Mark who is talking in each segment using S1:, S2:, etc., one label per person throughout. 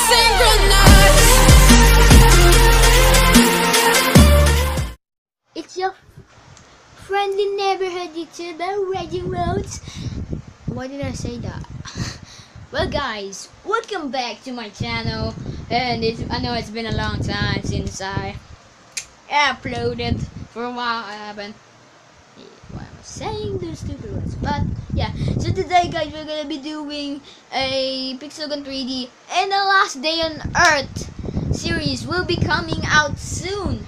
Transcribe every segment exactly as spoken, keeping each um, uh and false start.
S1: It's your friendly neighborhood YouTuber, Reggie Rhodes. Why did I say that? Well guys, welcome back to my channel, and it's, I know it's been a long time since I uploaded. For a while I haven't. Why am I saying those stupid words? But yeah, so today guys we're gonna be doing a Pixelgun three D and the Last Day on Earth series will be coming out soon.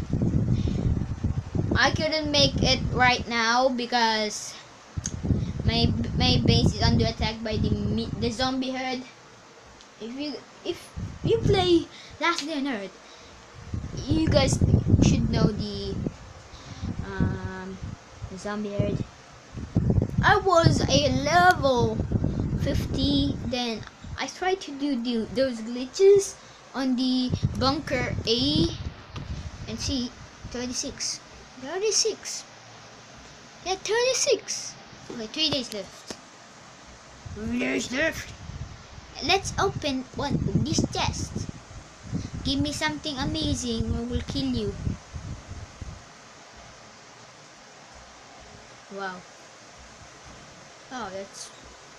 S1: I couldn't make it right now because my my base is under attack by the the zombie herd. If you if you play Last Day on Earth, you guys should know the um the zombie herd. I was a level fifty, then I tried to do the, those glitches on the bunker A and C. thirty-six. thirty-six. Yeah, thirty-six. Okay, three days left. Three days left. Let's open one of these chests. Give me something amazing or we'll kill you. Wow. Oh, that's...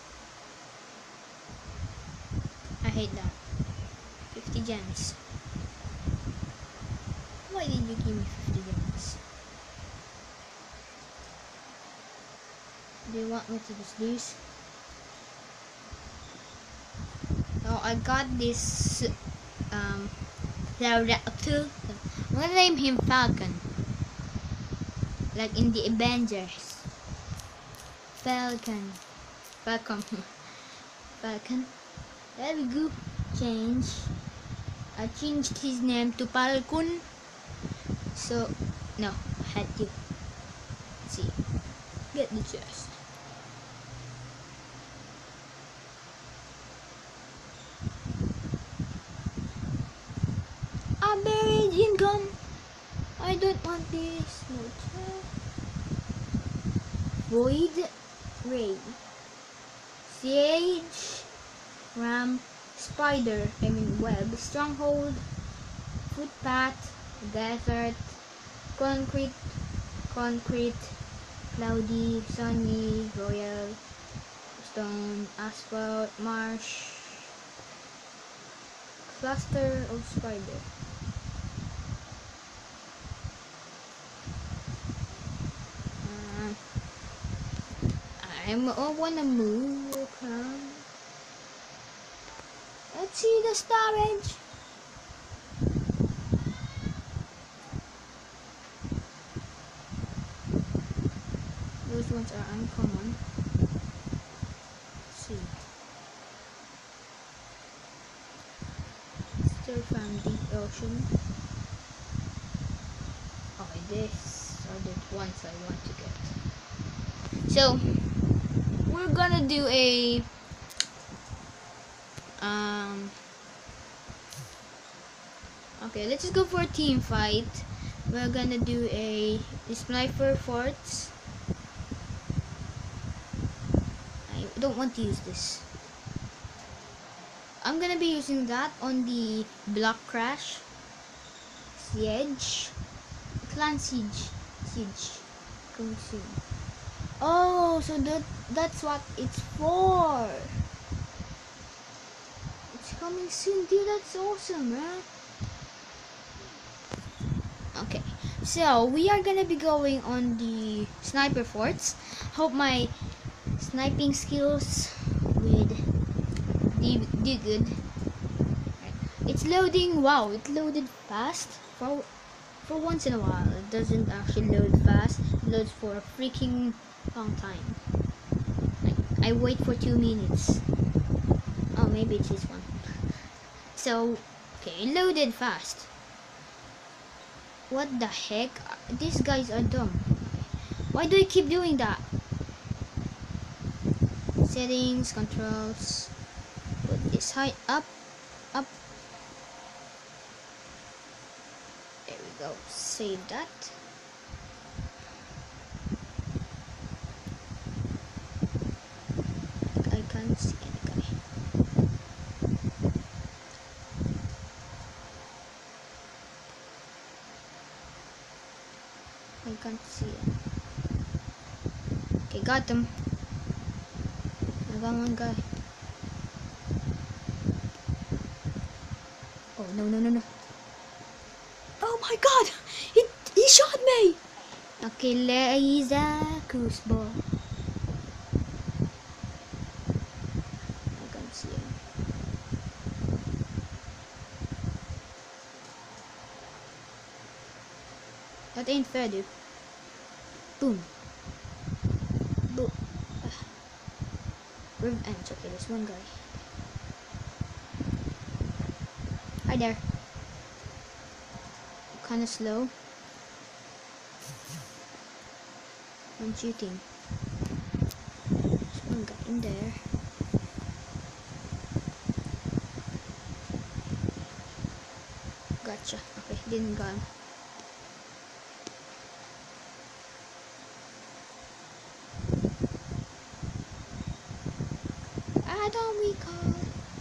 S1: I hate that. fifty gems. Why did you give me fifty gems? Do you want me to just lose? Oh, I got this um Pterodactyl. I'm gonna name him Falcon, like in the Avengers. Falcon, Falcon, Falcon. There we go. Change. I changed his name to Falcon. So no, I had to see. Get the chest. A buried income. I don't want this. No chest. Void Ray. Siege. Ram. Spider. I mean web. Stronghold. Footpath. Desert. Concrete. Concrete. Cloudy. Sunny. Royal. Stone. Asphalt. Marsh. Cluster of spider. Uh, I'm, I wanna move. Okay. Let's see the storage. Those ones are uncommon. Let's see. Still found the ocean. Okay, this are the ones I want to get. So we're gonna do a um okay, let's just go for a team fight. We're gonna do a, a sniper forts. I don't want to use this. I'm gonna be using that on the block crash. Siege. Clan siege. Siege. Coming soon. Oh, so that that's what it's for. It's coming soon, dude. That's awesome, man. Okay, so we are gonna be going on the sniper forts. Hope my sniping skills with do, do good. Right. It's loading. Wow, it loaded fast. For for once in a while, it doesn't actually load fast. It loads for a freaking long time. Like I wait for two minutes. Oh, maybe it's this one. So okay, it loaded fast. What the heck? These guys are dumb. Why do I keep doing that? Settings, controls. Put this height up, up. There we go. Save that. I can't see any guy. can't see it. Okay, got them. I got one guy. Oh no no no no! Oh my God! He he shot me! Okay, laser crossbow. I can't see him. That ain't fair, dude. Boom. Boom. Ah. Revenge. Okay, there's one guy. Hi there. Kinda slow. I'm shooting. There's one guy in there. Gotcha. Okay, didn't got him. I don't recall.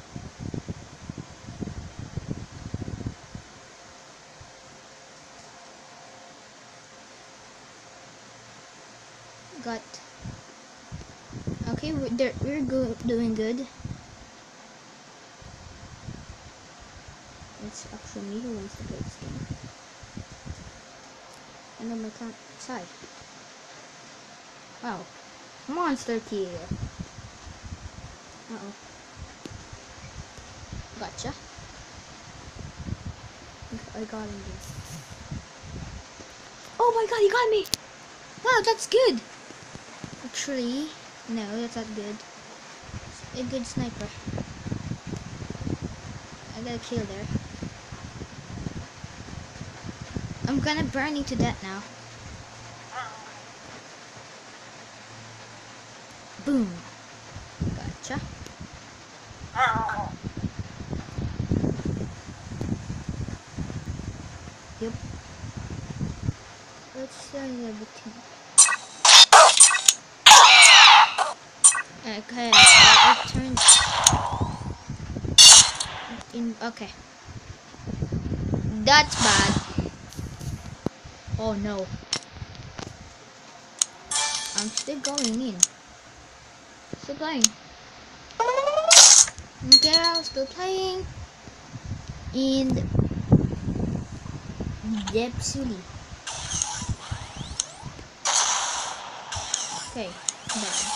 S1: Got. Okay, we're there, we're good, doing good. It's actually me who wants to play this game. And then my can't side. Wow, monster kill. Uh oh. Gotcha. I got him. There. Oh my God, he got me! Wow, that's good. Actually, no, that's not good. A good sniper. I got a kill there. I'm gonna burn you to death now. Boom. Gotcha. Yep. Let's turn everything. Okay, I, I turned in. Okay, that's bad. Oh no, I'm still going in. Still playing. Okay, I'm still playing in Depsuli. Okay, bad.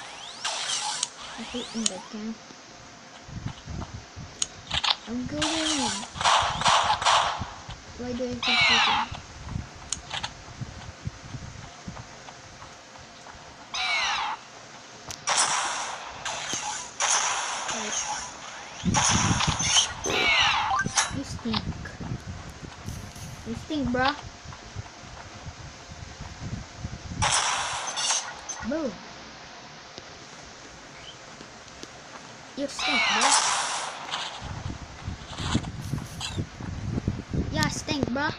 S1: I hate in that game. I'm going in. Why do I keep shooting? You stink. You stink, bruh. Boom. You stink, bruh. Yeah, stink, bruh.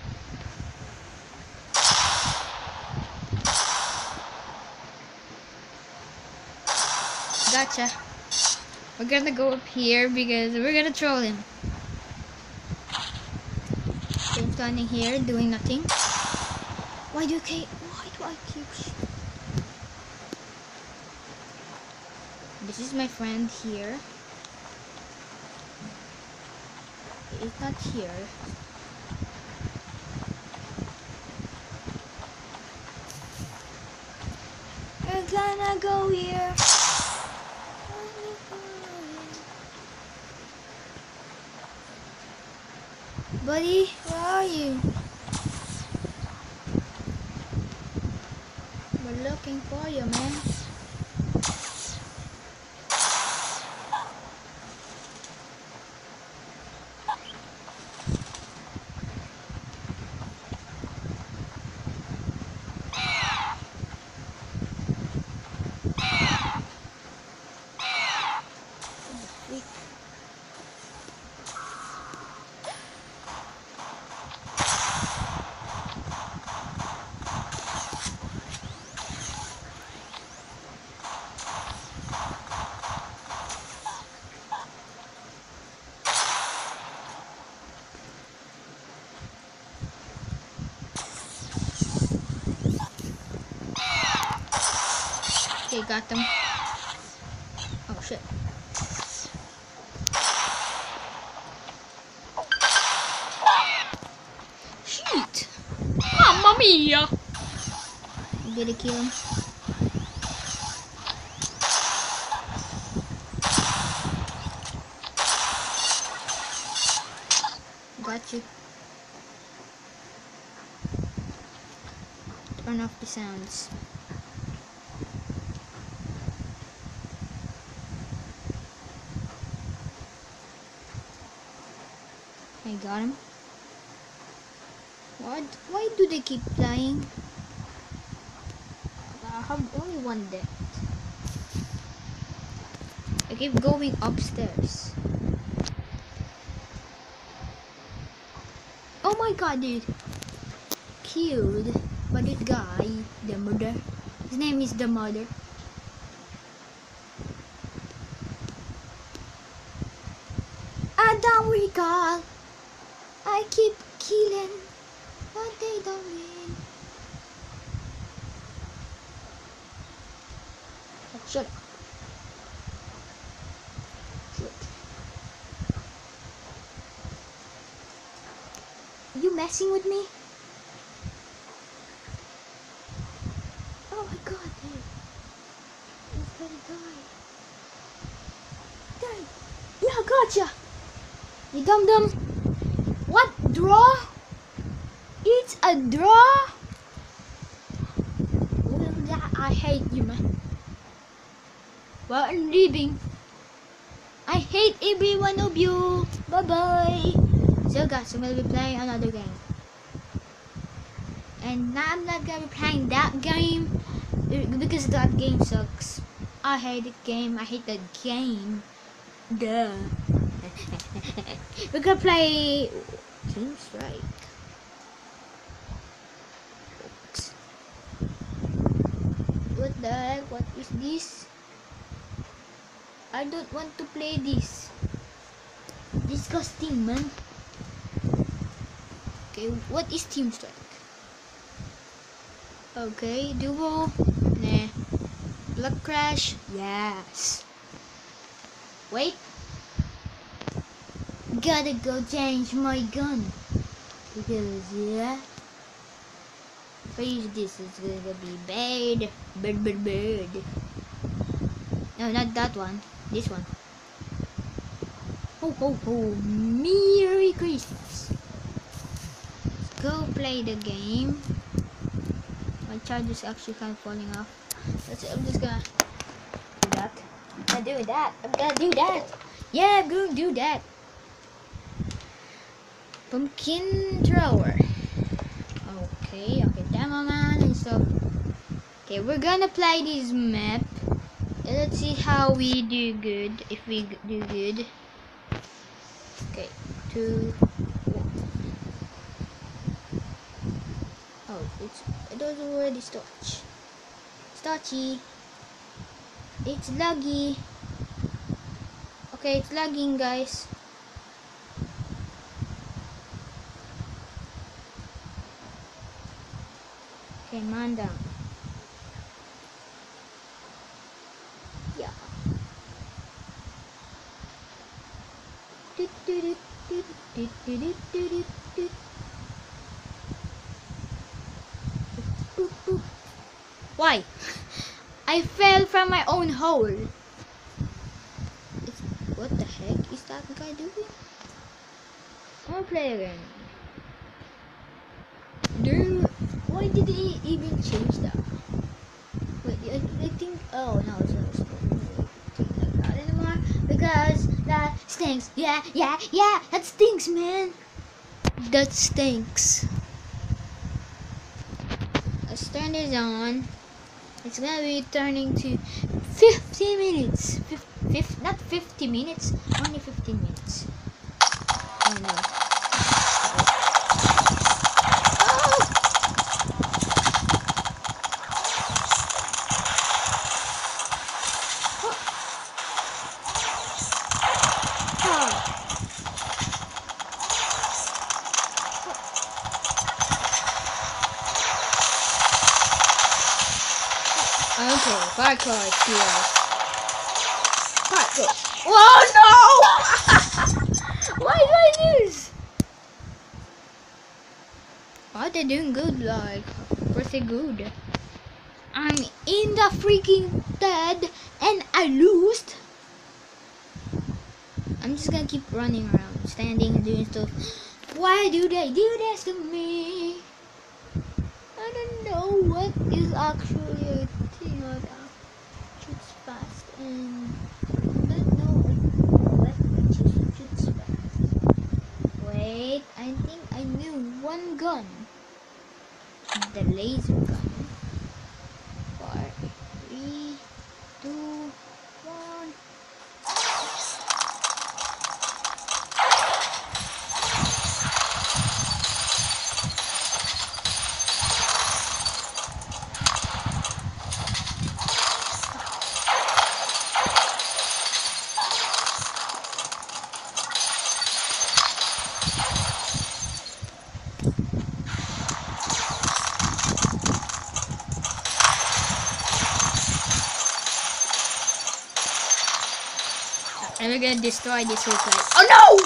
S1: Gotcha. We're gonna go up here because we're gonna troll him. So I'm standing here doing nothing. Why do you keep? Why do I keep? This is my friend here. He's not here. We're gonna go here. Buddy, where are you? We're looking for you, man. got them. Oh shit. Shoot! Mamma mia! You gotta kill him. Got you. Turn off the sounds. I got him. What? Why do they keep flying? I have only one death. I keep going upstairs. Oh my god, dude. Killed by this guy, the murder. His name is the murder. I don't recall. I keep killing, but they don't win. Oh, shut up. Shut. Are you messing with me? Oh my god, dude. He's gonna die. Die. Yeah, gotcha. You dum dum. What? Draw? It's a draw? Well, that, I hate you, man. Well, I'm leaving. I hate every one of you. Bye bye. So, guys, I'm gonna be playing another game. And now I'm not gonna be playing that game because that game sucks. I hate the game. I hate that game. Duh. We're gonna play Team Strike. Oops. What the heck? What is this? I don't want to play this. Disgusting, man. Okay, what is Team Strike? Okay, duo. Nah. Blood Crash. Yes. Wait. Gotta go change my gun. Because, yeah. Face this is gonna be bad. Bad, bad, bad. No, not that one. This one. Ho, ho, ho. Merry Christmas. Let's go play the game. My charger is actually kind of falling off. That's it. I'm just gonna do that. I'm gonna do that. I'm gonna do that. Yeah, I'm gonna do that. Pumpkin thrower. Okay, okay, demo man and stuff. Okay, we're gonna play this map. And let's see how we do good. If we do good. Okay, two, one. Oh, it's it doesn't already starch. Starchy. It's laggy. Okay, it's lagging, guys. Okay, man down. Yeah. Why? I fell from my own hole. It's, what the heck is that guy doing? I wanna play again. Dude, why did he even change that? Wait, I, I think. Oh no, it's not like that anymore because that stinks. Yeah, yeah, yeah. That stinks, man. That stinks. Let's turn this on. It's gonna be turning to fifty minutes. Fif fif not fifty minutes, only fifteen minutes. Oh no. Okay, Parkour skills. Parkour. Oh no! Why do I lose? Oh, they're doing good, like pretty good. I'm in the freaking dead and I lost. I'm just gonna keep running around, standing and doing stuff. Why do they do this to me? I don't know what is actually a thing like that. Shoots fast and I don't know what which shoots fast. Wait, I think I knew one gun. The laser gun. Four, three, two, one. And we're gonna destroy this whole place. Oh no!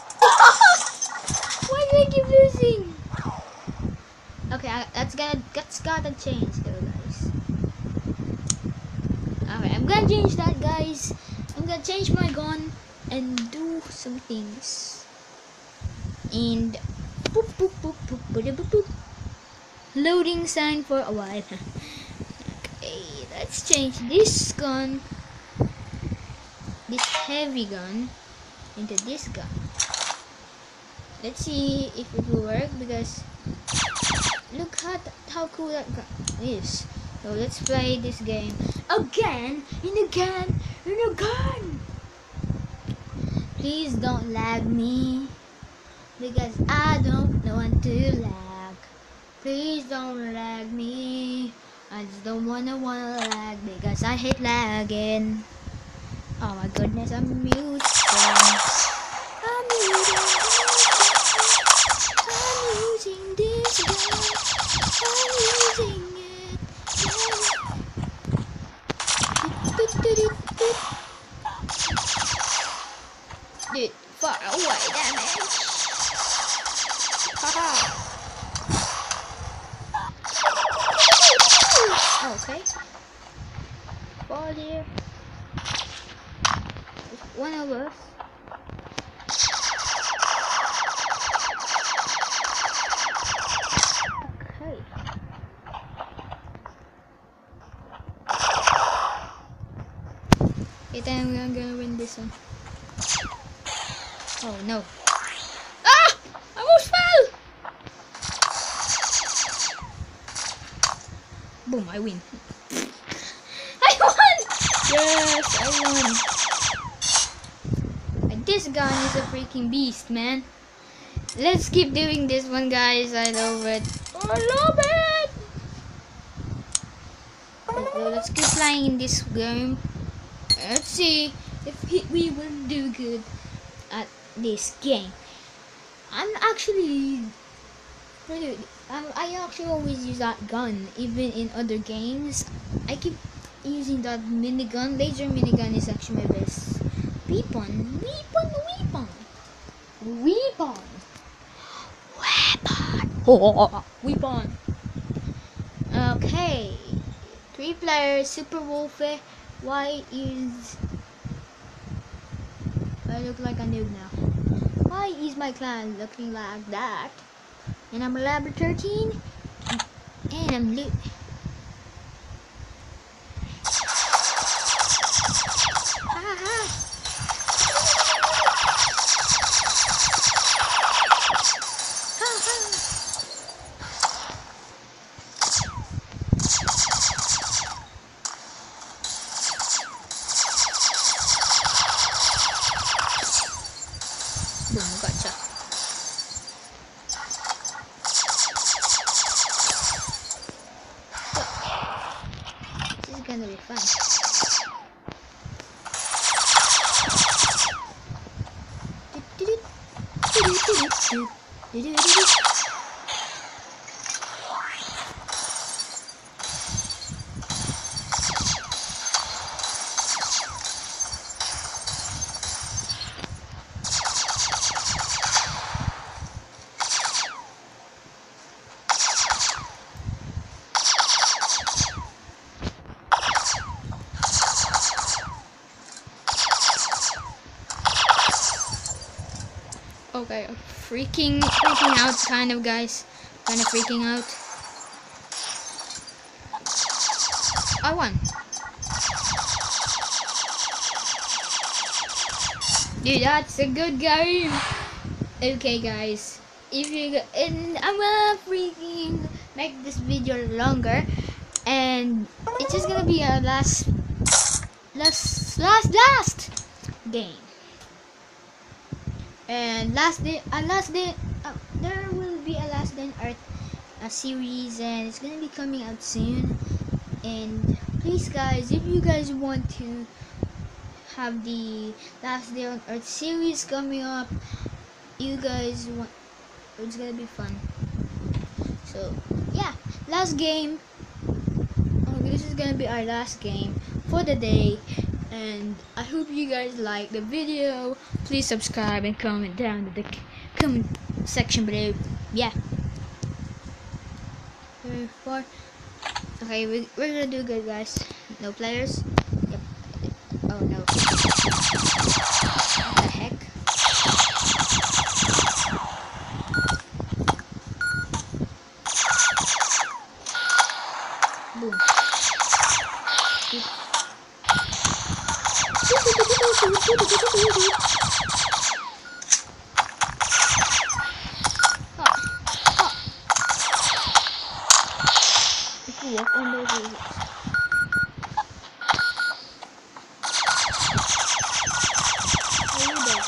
S1: Why do I keep losing? Okay, I, that's gonna that's gotta change though, guys. Alright, I'm gonna change that, guys. I'm gonna change my gun and do some things. And boop boop boop boop boop boop boop. Loading sign for a while. Okay, let's change this gun. This heavy gun into this gun. Let's see if it will work, because look at how cool that gun is. So let's play this game again and again and again. Please don't lag me, because I don't want to lag. Please don't lag me. I just don't wanna wanna lag, because I hate lagging. Oh my goodness, I'm muted. I'm muted. I'm using this gun. I'm using it. Dude, far away, damage. Haha. Okay. Fall here. One of us. Okay. Okay, then I'm gonna win this one. Oh no. Ah! I almost fell! Boom, I win. I won! Yes, I won. This gun is a freaking beast, man. Let's keep doing this one, guys. I love it. I love it. So let's keep playing in this game. Let's see if we will do good at this game. I'm actually pretty. Um, I actually always use that gun, even in other games. I keep using that minigun. Laser minigun is actually my best weapon. Weapon, weapon, weapon, weapon. Oh, weapon. Okay, three players. Super Wolfie. Why is I look like a noob now? Why is my clan looking like that? And I'm level thirteen, and I'm loot. Boom, gotcha. This is gonna be fun. Okay, freaking, freaking out, kind of, guys. Kind of freaking out. I won. Dude, that's a good game. Okay, guys. If you and I'm gonna freaking make this video longer, and it's just gonna be our last, last, last, last game. And last day, a uh, last day, uh, there will be a last day on Earth a series, and it's gonna be coming out soon. And please, guys, if you guys want to have the last day on Earth series coming up, you guys want, it's gonna be fun. So yeah, last game. Oh, this is gonna be our last game for the day. And I hope you guys like the video. Please subscribe and comment down in the comment section below. Yeah. Three, four. Okay, we, we're gonna do good, guys. No players. Yep. Oh no. What the heck? Boom. If you walk on those wheels. How are you there?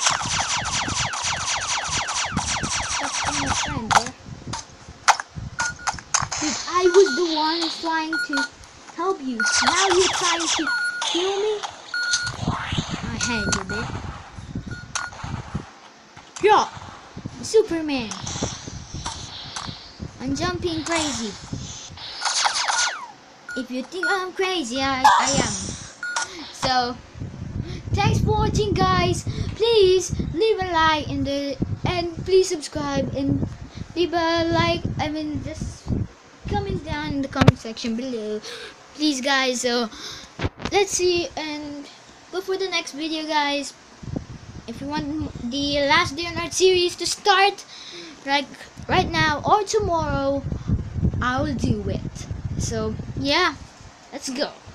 S1: Stop being my friend, bro. Dude, I was the one trying to help you. Now you're trying to kill me? I hate you, bitch. Yeah, Superman. I'm jumping crazy. If you think I'm crazy, I, I am. So, thanks for watching, guys. Please leave a like in the and please subscribe and leave a like. I mean, just comment down in the comment section below, please, guys. So let's see and go for the next video, guys. If you want the last day on Earth series to start like right now or tomorrow, I will do it. So yeah, let's go.